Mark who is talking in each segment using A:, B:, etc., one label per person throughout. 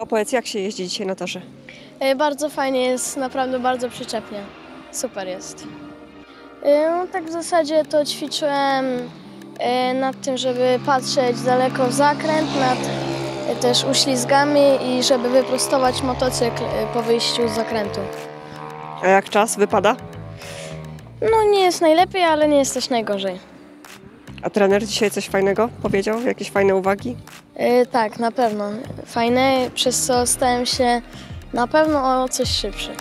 A: Opowiedz, jak się jeździ dzisiaj na torze?
B: Bardzo fajnie jest, naprawdę bardzo przyczepnie. Super jest. No, tak w zasadzie to ćwiczyłem nad tym, żeby patrzeć daleko w zakręt, nad też uślizgami i żeby wyprostować motocykl po wyjściu z zakrętu.
A: A jak czas wypada?
B: No nie jest najlepiej, ale nie jest też najgorzej.
A: A trener dzisiaj coś fajnego powiedział? Jakieś fajne uwagi?
B: Tak, na pewno. Fajne, przez co stałem się na pewno o coś szybszy.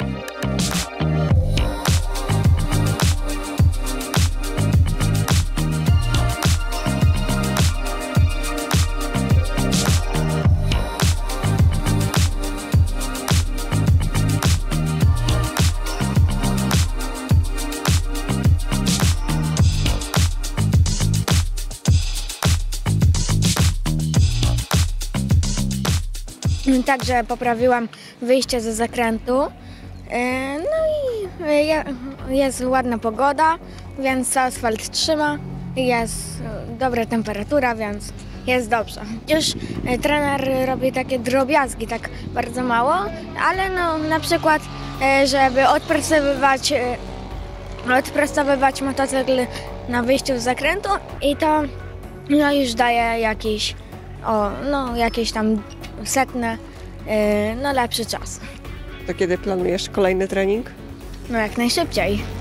C: Także poprawiłam wyjście ze zakrętu. No i jest ładna pogoda, więc asfalt trzyma. Jest dobra temperatura, więc jest dobrze. Już trener robi takie drobiazgi, tak bardzo mało, ale no, na przykład, żeby odprostowywać motocykl na wyjściu z zakrętu i to no, już daje jakieś tam setne, lepszy czas.
A: To kiedy planujesz kolejny trening?
C: No jak najszybciej.